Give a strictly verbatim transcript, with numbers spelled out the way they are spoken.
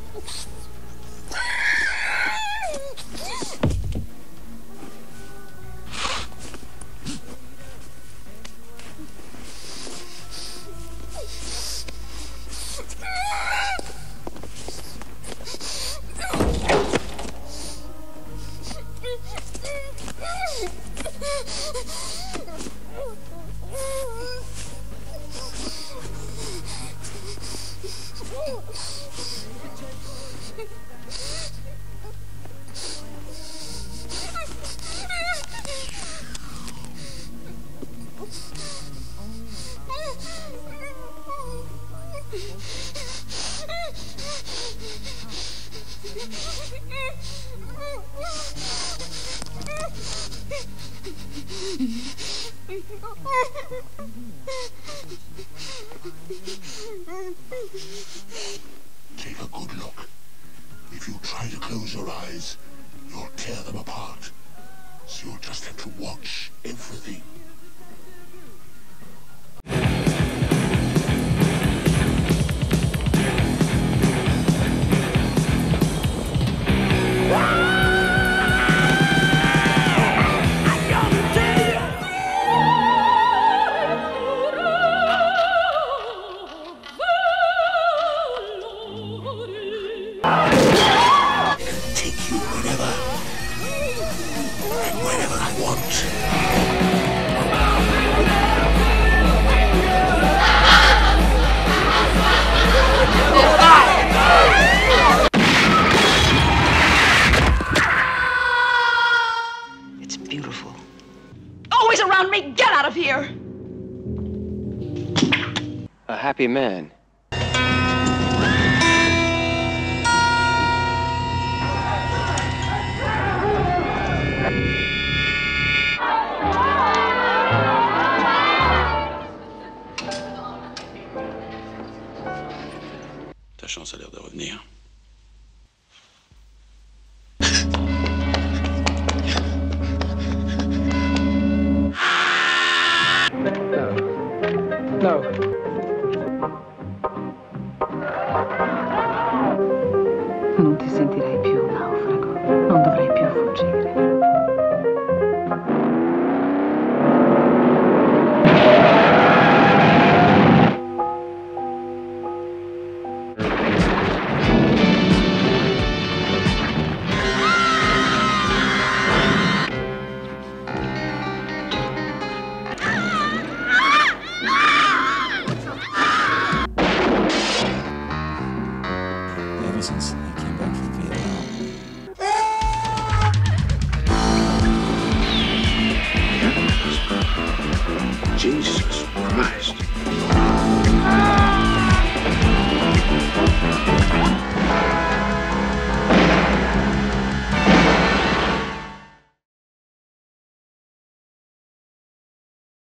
Take a good look. If you try to close your eyes, you'll tear them apart. So you'll just have to watch everything. Take you whenever and whenever I want. It's beautiful. Always around me! Get out of here! A happy man. Ta chance a l'air de revenir. No. Non ti sentirei più un naufrago. Non dovrai più fuggire. Ever since I came back from Vietnam. Jesus Christ.